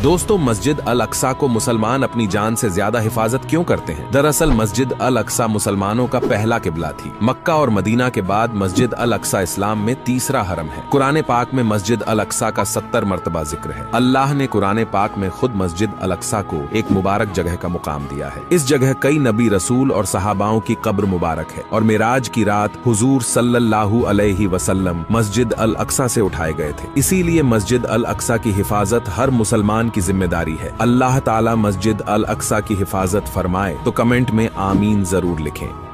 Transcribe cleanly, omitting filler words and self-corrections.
दोस्तों, मस्जिद अल अक्सा को मुसलमान अपनी जान से ज्यादा हिफाजत क्यों करते हैं? दरअसल मस्जिद अल अक्सा मुसलमानों का पहला किबला थी। मक्का और मदीना के बाद मस्जिद अल अक्सा इस्लाम में तीसरा हरम है। कुरान पाक में मस्जिद अल अक्सा का 70 मर्तबा जिक्र है। अल्लाह ने कुरान पाक में खुद मस्जिद अल अक्सा को एक मुबारक जगह का मुकाम दिया है। इस जगह कई नबी, रसूल और सहाबाओं की कब्र मुबारक है और मेराज की रात हुजूर सल्लल्लाहु अलैहि वसल्लम मस्जिद अल अक्सा से उठाए गए थे। इसीलिए मस्जिद अल अक्सा की हिफाजत हर मुसलमान की जिम्मेदारी है। अल्लाह ताला मस्जिद अल अक्सा की हिफाजत फरमाए तो कमेंट में आमीन जरूर लिखें।